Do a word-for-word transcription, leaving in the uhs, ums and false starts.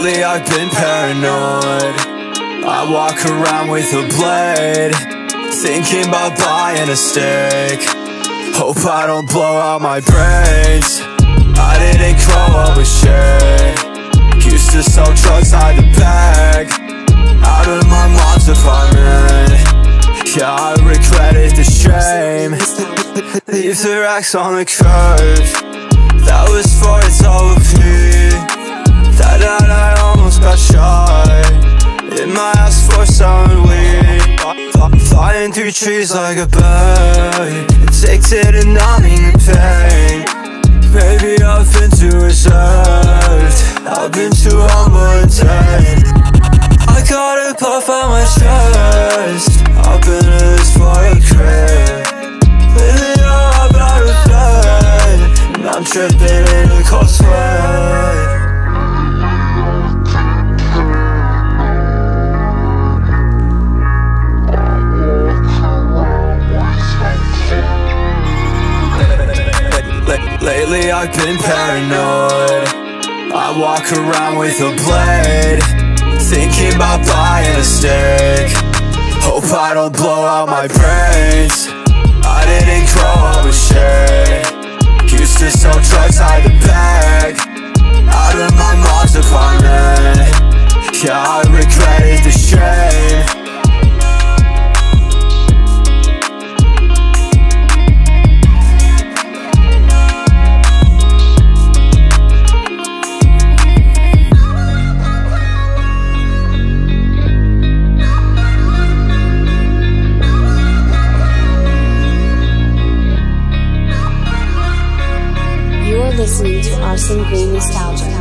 Lately I've been paranoid. I walk around with a blade, thinking about buying a steak. Hope I don't blow out my brains. I didn't grow up with shit. Used to sell drugs out the bag, out of my mom's apartment. Yeah, I regretted the shame. Leave the racks on the curb. That was for its O P. That night I almost got shot in my ass for some weed. Flying through trees like a bird, addicted and numbing the pain. Maybe I've been too reserved, I've been too humble and tame. I gotta puff out my chest, I've been in this for a crib. Lately I'm out of bed, and I'm tripping in a cold sweat. Lately I've been paranoid. I walk around with a blade, thinking about buying a steak. Hope I don't blow out my brains. I didn't grow up with shit. Used to sell drugs out the bag, out of my mom's apartment. Yeah, I regretted the shame. Listening to Arsene Green Nostalgia.